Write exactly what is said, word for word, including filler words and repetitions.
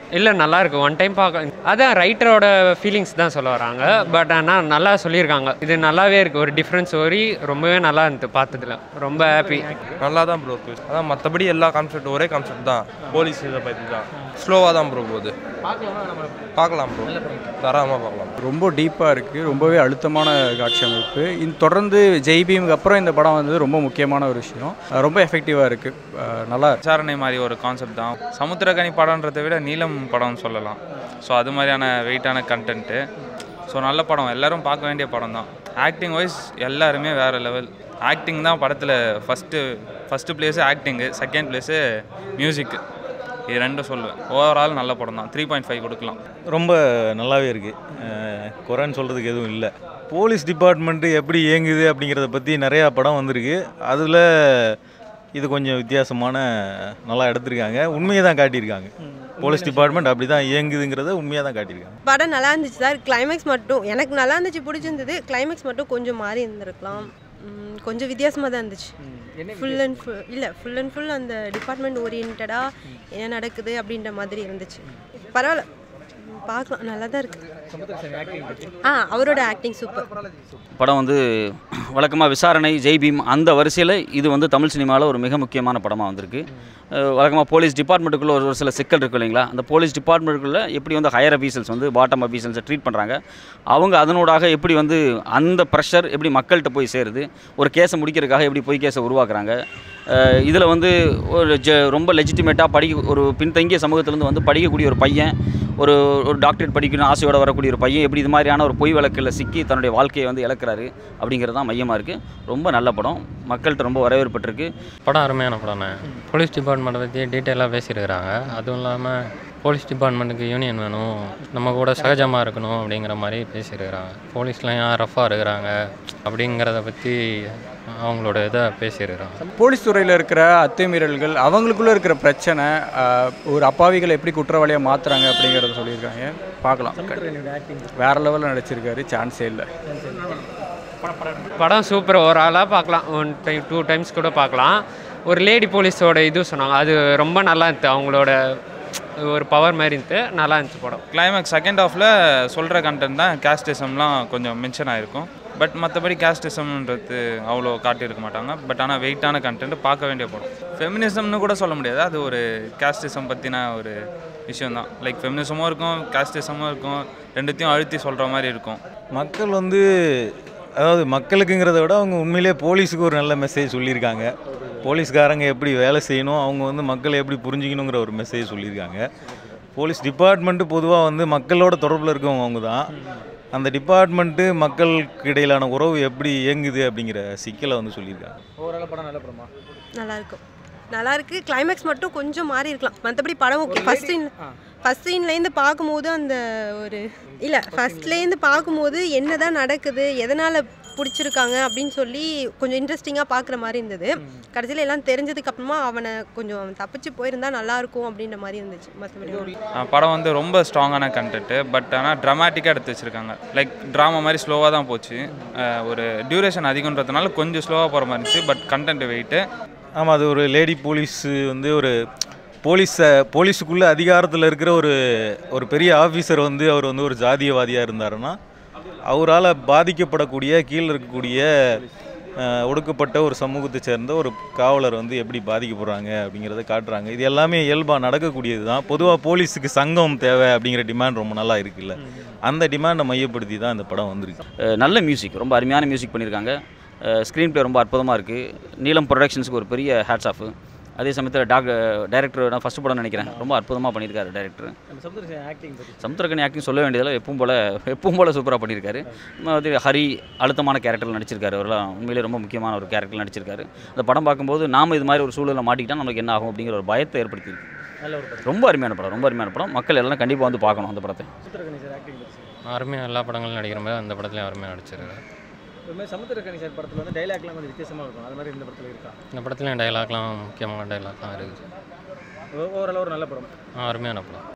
இல்லை நல்லாயிருக்கு one time பார்க்க. அதான் ரைட்டரோட ஃபீலிங்ஸ் தான் சொல்ல வராங்க. பட் ஆனால் நல்லா சொல்லியிருக்காங்க. இது நல்லாவே இருக்குது. ஒரு டிஃப்ரெண்ட் ஸ்டோரி. ரொம்பவே நல்லா இருந்துச்சு பார்த்ததுல. ரொம்ப ஹாப்பி. நல்லா தான் ப்ரோ இருக்குது. அதான் மற்றபடி எல்லா கான்செப்ட் ஒரே கான்செப்ட் தான். போலீஸ் இதை பற்றி தான் ஸ்லோவாக தான் ப்ரோ போகுது. பார்க்கலாம் ப்ரோ, தராமல் பார்க்கலாம். ரொம்ப டீப்பாக இருக்குது. ரொம்பவே அழுத்தமான காட்சி அமைப்பு. இந்த தொடர்ந்து ஜெய்பீமுக்கு அப்புறம் இந்த படம் வந்து ரொம்ப முக்கியமான ஒரு விஷயம். ரொம்ப எஃபெக்டிவாக இருக்குது. நல்லா விசாரணை மாதிரி ஒரு கான்செப்ட் தான். சமுத்திரக்கனி படம்ன்றதை விட நீலம் படம்னு சொல்லலாம். ஸோ அது மாதிரியான வெயிட்டான கண்டென்ட்டு. ஸோ நல்ல படம், எல்லோரும் பார்க்க வேண்டிய படம் தான். ஆக்டிங் வைஸ் எல்லாருமே வேறு லெவல். ஆக்டிங் தான் படத்தில் first first place acting, second place music. இது ரெண்டும் சொல்லுவேன். ஓவரால் நல்ல படம் தான். த்ரீ பாயிண்ட் ஃபைவ் கொடுக்கலாம். ரொம்ப நல்லாவே இருக்குது. குறைன்னு சொல்கிறதுக்கு எதுவும் இல்லை. போலீஸ் டிபார்ட்மெண்ட்டு எப்படி இயங்குது அப்படிங்கிறத பற்றி நிறையா படம் வந்திருக்கு. அதில் இது கொஞ்சம் வித்தியாசமான நல்லா எடுத்திருக்காங்க. உண்மையை தான் காட்டியிருக்காங்க. போலீஸ் டிபார்ட்மெண்ட் அப்படி தான் இயங்குதுங்கிறத உண்மையாக தான் காட்டியிருக்காங்க. படம் நல்லா இருந்துச்சு சார். கிளைமேக்ஸ் மட்டும் எனக்கு நல்லா இருந்துச்சு, பிடிச்சிருந்தது. கிளைமேக்ஸ் மட்டும் கொஞ்சம் மாறி இருந்திருக்கலாம். கொஞ்சம் வித்தியாசமாக தான் இருந்துச்சு. ஃபுல் அண்ட் ஃபுல் இல்லை ஃபுல் அண்ட் ஃபுல் அந்த டிபார்ட்மெண்ட் ஓரியன்டாக என்ன நடக்குது அப்படின்ற மாதிரி இருந்துச்சு. பரவாயில்ல, பார்க்கலாம், நல்லா தான் இருக்குது. ஆ அவரோட ஆக்டிங் சூப்பர். படம் வந்து வழக்கமாக விசாரணை, ஜெய்பீம் அந்த வரிசையில் இது வந்து தமிழ் சினிமாவில் ஒரு மிக முக்கியமான படமாக வந்திருக்கு. வழக்கமாக போலீஸ் டிபார்ட்மெண்ட்டுக்குள்ளே ஒரு சில சிக்கல் இருக்குது இல்லைங்களா? அந்த போலீஸ் டிபார்ட்மெண்ட்டுக்குள்ளே எப்படி வந்து ஹையர் அஃபீஷியல்ஸ் வந்து பாட்டம் அஃபீஷியல்ஸை ட்ரீட் பண்ணுறாங்க, அவங்க அதனூடாக எப்படி வந்து அந்த ப்ரெஷர் எப்படி மக்கள்கிட்ட போய் சேருது, ஒரு கேஸை முடிக்கிறதுக்காக எப்படி போய் கேஸை உருவாக்குறாங்க. இதில் வந்து ஒரு ஜ ரொம்ப லெஜிட்டிமேட்டாக படிக்க ஒரு பின்தங்கிய சமூகத்திலேருந்து வந்து படிக்கக்கூடிய ஒரு பையன், ஒரு ஒரு டாக்டரேட் படிக்கணும் ஆசையோடு வரக்கூடிய ஒரு பையன் எப்படி இது மாதிரியான ஒரு பொய் வழக்கில் சிக்கி தன்னுடைய வாழ்க்கையை வந்து இழக்கிறாரு அப்படிங்கிறது தான் மையமாக இருக்குது. ரொம்ப நல்ல படம், மக்கள்கிட்ட ரொம்ப வரவேற்பட்டிருக்கு. படம் அருமையான படம்ண்ணே. போலீஸ் டிபார்ட்மெண்ட்டை பற்றி டீட்டெயிலாக பேசியிருக்கிறாங்க. அதுவும் இல்லாமல் போலீஸ் டிபார்ட்மெண்ட்டுக்கு யூனியன் வேணும், நம்ம கூட சகஜமாக இருக்கணும் அப்படிங்கிற மாதிரி பேசியிருக்கிறாங்க. போலீஸ்லாம் ஏன் ரஃபாக இருக்கிறாங்க அப்படிங்கிறத பற்றி அவங்களோட இதை பேசியிருக்கிறாங்க. போலீஸ் துறையில் இருக்கிற அத்துமீறல்கள், அவங்களுக்குள்ளே இருக்கிற பிரச்சனை, ஒரு அப்பாவிகளை எப்படி குற்றவாளியாக மாற்றுறாங்க அப்படிங்கிறத சொல்லியிருக்காங்க. பார்க்கலாம். வேறு லெவலில் நடிச்சிருக்காரு, சான்ஸே இல்லை. படம் சூப்பர். ஒரு ஆளாக பார்க்கலாம். ஒன் டைம் டூ டைம்ஸ் கூட பார்க்கலாம். ஒரு லேடி போலீஸோட இது சொன்னாங்க, அது ரொம்ப நல்லா இருந்துச்சு. அவங்களோட ஒரு பவர் மாதிரி இருந்துச்சு, நல்லா இருந்துச்சு படம். கிளைமேக்ஸ் செகண்ட் ஹாஃபில் சொல்கிற கண்டென்ட் தான். கேஸ்டிசம்லாம் கொஞ்சம் மென்ஷன் ஆகிருக்கும். பட் மற்றபடி கேஸ்டிசம்ன்றது அவ்வளோ காட்டியிருக்க மாட்டாங்க. பட் ஆனால் வெயிட்டான கண்டென்ட், பார்க்க வேண்டிய படம். ஃபெமினிசம்னு கூட சொல்ல முடியாது, அது ஒரு கேஸ்டிசம் பற்றின ஒரு விஷயம் தான். லைக் ஃபெமினிசமும் இருக்கும், கேஸ்டிசமும் இருக்கும், ரெண்டுத்தையும் அழுத்தி சொல்கிற மாதிரி இருக்கும். மக்கள் வந்து அதாவது மக்களுக்குங்கிறத விட அவங்க உண்மையிலே போலீஸுக்கு ஒரு நல்ல மெசேஜ் சொல்லியிருக்காங்க. போலீஸ்காரங்க எப்படி வேலை செய்யணும், அவங்க வந்து மக்களை எப்படி புரிஞ்சிக்கணுங்கிற ஒரு மெசேஜ் சொல்லியிருக்காங்க. போலீஸ் டிபார்ட்மெண்ட்டு பொதுவாக வந்து மக்களோட தொடர்பில் இருக்கவங்க அவங்க தான். அந்த டிபார்ட்மெண்ட்டு மக்களுக்கு இடையிலான உறவு எப்படி இயங்குது அப்படிங்கிற சிக்கலை வந்து சொல்லியிருக்காங்க. ஓவரால் படம் நல்ல படமா? நல்லாயிருக்கும், நல்லா இருக்குது. கிளைமேக்ஸ் மட்டும் கொஞ்சம் மாறி இருக்கலாம். மற்றபடி படம் ஓகே. ஃபஸ்ட் சீன் ஃபஸ்ட் சீன்லேருந்து பார்க்கும்போது அந்த ஒரு இல்லை ஃபஸ்ட்லேருந்து பார்க்கும்போது என்ன தான் நடக்குது, எதனால் பிடிச்சிருக்காங்க அப்படின்னு சொல்லி கொஞ்சம் இன்ட்ரெஸ்டிங்காக பார்க்குற மாதிரி இருந்தது. கடைசியில் எல்லாம் தெரிஞ்சதுக்கப்புறமா அவனை கொஞ்சம் தப்பிச்சு போயிருந்தால் நல்லாயிருக்கும் அப்படின்ற மாதிரி இருந்துச்சு. மற்றபடி படம் வந்து ரொம்ப ஸ்ட்ராங்கான கண்டென்ட்டு. பட் ஆனால் ட்ராமாட்டிக்காக எடுத்து வச்சுருக்காங்க. லைக் ட்ராமா மாதிரி ஸ்லோவாக தான் போச்சு. ஒரு டியூரேஷன் அதிகன்றதுனால கொஞ்சம் ஸ்லோவாக போகிற மாதிரி இருந்துச்சு. But content weight. ஆமாம், அது ஒரு லேடி போலீஸு வந்து ஒரு போலீஸை போலீஸுக்குள்ளே அதிகாரத்தில் இருக்கிற ஒரு ஒரு பெரிய ஆஃபீஸர் வந்து அவர் வந்து ஒரு ஜாதியவாதியாக இருந்தாருன்னா அவரால் பாதிக்கப்படக்கூடிய கீழே இருக்கக்கூடிய ஒடுக்கப்பட்ட ஒரு சமூகத்தை சேர்ந்த ஒரு காவலர் வந்து எப்படி பாதிக்கப்படுறாங்க அப்படிங்கிறத காட்டுறாங்க. இது எல்லாமே இயல்பாக நடக்கக்கூடியது தான். பொதுவாக போலீஸுக்கு சங்கம் தேவை அப்படிங்கிற டிமாண்ட் ரொம்ப நல்லா இருக்குல்ல, அந்த டிமாண்டை மையப்படுத்தி தான் இந்த படம் வந்திருக்கு. நல்ல மியூசிக், ரொம்ப அருமையான மியூசிக் பண்ணியிருக்காங்க. ஸ்க்ரீன் பிளே ரொம்ப அற்புதமாக இருக்குது. நீலம் ப்ரொடக்ஷன்ஸுக்கு ஒரு பெரிய ஹேட்ஸ் ஆஃப். அதே சமயத்தில் டாக் டைரக்டர் நான் ஃபஸ்ட்டு படம் நினைக்கிறேன், ரொம்ப அற்புதமாக பண்ணியிருக்காரு டைரக்டர். சமுத்திரக்கனி ஆக்டிங் சொல்ல வேண்டியதில் எப்பவும் போல் எப்பவும் போல் சூப்பராக பண்ணியிருக்காரு. வந்து ஹரி அழுத்தமான கேரக்டரில் நடிச்சிருக்காரு. அவரெல்லாம் உண்மையிலே ரொம்ப முக்கியமான ஒரு கேரக்டரில் நடிச்சிருக்காரு. அந்த படம் பார்க்கும்போது நாம் இது மாதிரி ஒரு சூழலில் மாட்டிக்கிட்டால் நமக்கு என்ன ஆகும் அப்படிங்கிற ஒரு பயத்தை ஏற்படுத்தியிருக்கு. ரொம்ப அருமையான படம், ரொம்ப அருமையான படம். மக்கள் எல்லாம் கண்டிப்பாக வந்து பார்க்கணும் அந்த படத்தை. அருமையாக எல்லா படங்களும் நடிக்கிற மாதிரி அந்த படத்துலையும் அருமையாக நடிச்சிருக்காரு. சமுத்திரக்கனி சார் படத்தில் வந்து டைலாக்லாம் கொஞ்சம் வித்தியாசமாக இருக்கும், அது மாதிரி இந்த படத்தில் இருக்கா? இந்த படத்துலையும் டைலாக்லாம் முக்கியமான டைலாக்லாம் இருக்குது. ஓவரால் ஒரு நல்ல படம், அருமையான படம்.